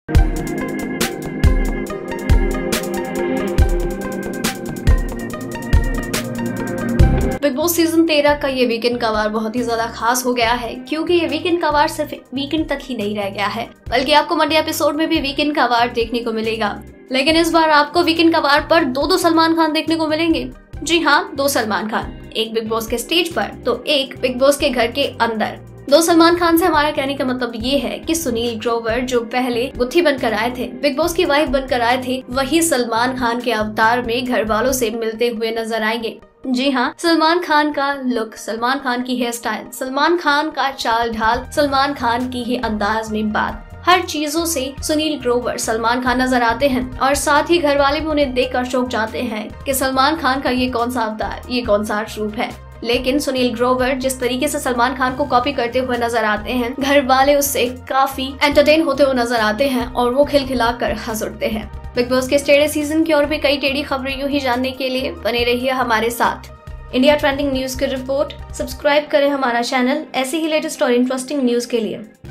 Big boss season 13 का ये weekend का वार बहुत ही ज्यादा खास हो गया है, क्योंकि ये वीकेंड का वार सिर्फ वीकेंड तक ही नहीं रह गया है, बल्कि आपको मंडे एपिसोड में भी वीकेंड का वार देखने को मिलेगा। लेकिन इस बार आपको वीकेंड का वार पर दो सलमान खान देखने को मिलेंगे। जी हाँ, 2 सलमान खान, एक बिग बॉस के स्टेज पर तो एक बिग बॉस के घर के अंदर। 2 सलमान खान से हमारा कहने का मतलब ये है कि सुनील ग्रोवर जो पहले गुत्थी बनकर आए थे, बिग बॉस की वाइफ बनकर आए थे, वही सलमान खान के अवतार में घर वालों से मिलते हुए नजर आएंगे। जी हाँ, सलमान खान का लुक, सलमान खान की हेयर स्टाइल, सलमान खान का चाल ढाल, सलमान खान की ही अंदाज में बात, हर चीजों से सुनील ग्रोवर सलमान खान नजर आते हैं। और साथ ही घर वाले भी उन्हें देखकर चौंक जाते हैं कि सलमान खान का ये कौन सा अवतार, ये कौन सा रूप है। लेकिन सुनील ग्रोवर जिस तरीके से सलमान खान को कॉपी करते हुए नजर आते हैं, घर वाले उससे काफी एंटरटेन होते हुए नजर आते हैं और वो खिलखिलाकर हंस उठते हैं। बिग बॉस के टेढ़े सीजन की और भी कई टेढ़ी खबरें यूं ही जानने के लिए बने रहिए हमारे साथ। इंडिया ट्रेंडिंग न्यूज की रिपोर्ट। सब्सक्राइब करें हमारा चैनल ऐसे ही लेटेस्ट और इंटरेस्टिंग न्यूज के लिए।